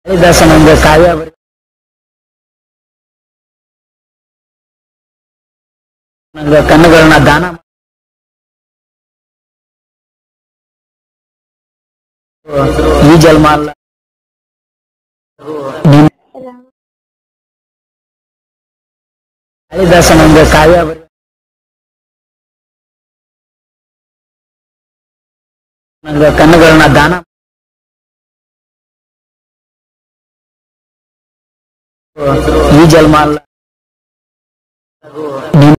ಕಾಳಿದಾಸನಿಂದ ಕಾವ್ಯ ನಂಗೆ ಕಣ್ಣುಗಳನ್ನ ದಾನ ಈ ಜನ್ಮ ಅಲ್ಲ ಕಾಳಿದಾಸನಿಂದ ಕಾವ್ಯ ನಂಗೆ ಕಣ್ಣುಗಳನ್ನ ದಾನ ಈ ಜನ್ಮ ಅಲ್ಲ